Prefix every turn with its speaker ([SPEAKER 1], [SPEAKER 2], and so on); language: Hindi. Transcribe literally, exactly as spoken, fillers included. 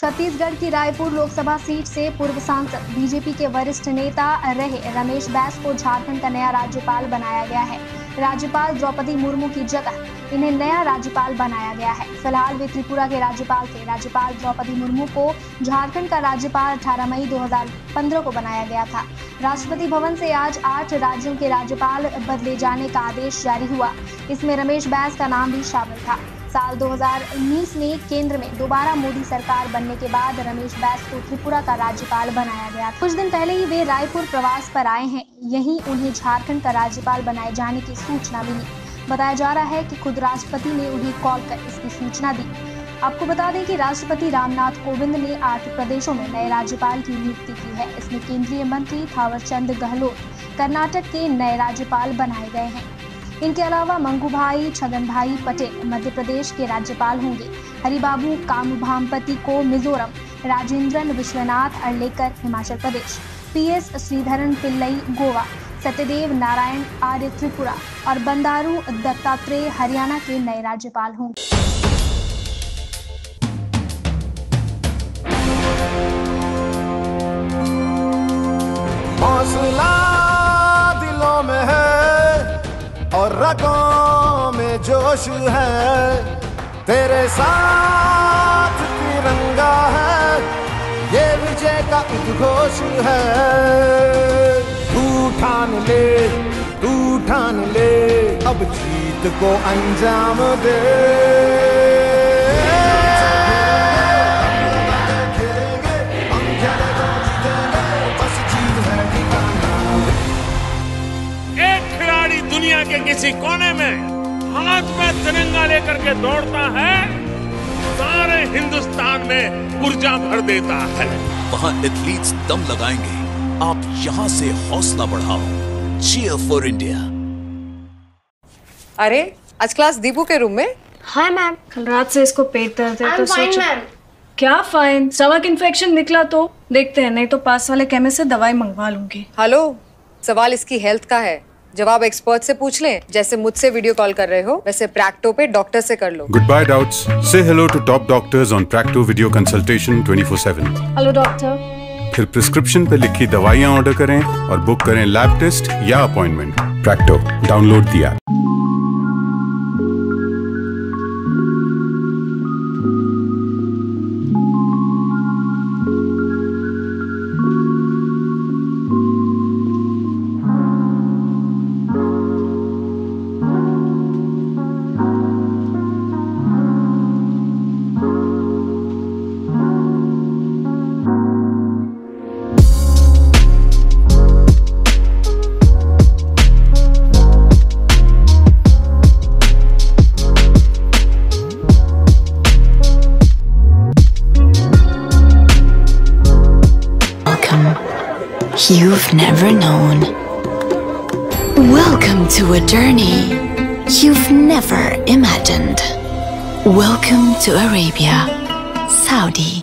[SPEAKER 1] छत्तीसगढ़ की रायपुर लोकसभा सीट से पूर्व सांसद बीजेपी के वरिष्ठ नेता रहे रमेश बैस को झारखंड का नया राज्यपाल बनाया गया है। राज्यपाल द्रौपदी मुर्मू की जगह इन्हें नया राज्यपाल बनाया गया है। फिलहाल वे त्रिपुरा के राज्यपाल थे। राज्यपाल द्रौपदी मुर्मू को झारखंड का राज्यपाल अठारह मई दो हज़ार पंद्रह को बनाया गया था। राष्ट्रपति भवन से आज आठ राज्यों के राज्यपाल बदले जाने का आदेश जारी हुआ। इसमें रमेश बैस का नाम भी शामिल था। साल दो हज़ार उन्नीस में केंद्र में दोबारा मोदी सरकार बनने के बाद रमेश बैस को त्रिपुरा का राज्यपाल बनाया गया। कुछ दिन पहले ही वे रायपुर प्रवास पर आए हैं। यहीं उन्हें झारखंड का राज्यपाल बनाए जाने की सूचना मिली। बताया जा रहा है कि खुद राष्ट्रपति ने उन्हें कॉल कर इसकी सूचना दी। आपको बता दें कि राष्ट्रपति रामनाथ कोविंद ने आठ प्रदेशों में नए राज्यपाल की नियुक्ति की है। इसमें केंद्रीय मंत्री थावरचंद गहलोत कर्नाटक के नए राज्यपाल बनाए गए हैं। इनके अलावा मंगूभाई छगनभाई पटेल मध्य प्रदेश के राज्यपाल होंगे। हरिबाबू कामुभामपति को मिजोरम, राजेंद्रन विश्वनाथ अर्लेकर हिमाचल प्रदेश, पी एस श्रीधरन पिल्लई गोवा, सत्यदेव नारायण आर्य त्रिपुरा और बंदारू दत्तात्रेय हरियाणा के नए राज्यपाल होंगे।
[SPEAKER 2] हौसला दिलों में है और रगों में जोश है, तेरे साथ तिरंगा है, ये विजय का उद्घोष है। तू ठान ले, तू ठान ले, अब जीत को अंजाम दे।
[SPEAKER 3] दुनिया के किसी कोने में हाथ में तिरंगा लेकर के दौड़ता है, सारे हिंदुस्तान में ऊर्जा भर देता है।
[SPEAKER 4] वहाँ एथलीट्स दम लगाएंगे, आप यहाँ से हौसला बढ़ाओ। Cheer for India.
[SPEAKER 5] अरे आज क्लास दीपू के रूम में?
[SPEAKER 6] हाय मैम, कल रात से इसको पेट दर्द है तो सोचा।
[SPEAKER 7] क्या फाइन? स्टमक इन्फेक्शन निकला तो देखते हैं, नहीं तो पास वाले केमिस्ट से दवाई मंगवा लूंगी।
[SPEAKER 5] हेलो, सवाल इसकी हेल्थ का है, जवाब एक्सपर्ट से पूछ लें। जैसे मुझसे वीडियो कॉल कर रहे हो वैसे प्रैक्टो पे डॉक्टर से कर लो।
[SPEAKER 8] Good bye doubts, say hello to top doctors on Practo video consultation twenty four seven.
[SPEAKER 7] Hello doctor.
[SPEAKER 8] फिर प्रिस्क्रिप्शन पे लिखी दवाइयाँ ऑर्डर करें और बुक करें लैब टेस्ट या अपॉइंटमेंट। प्रैक्टो, डाउनलोड दिया।
[SPEAKER 9] You've never known. Welcome to a journey you've never imagined. Welcome to Arabia, Saudi.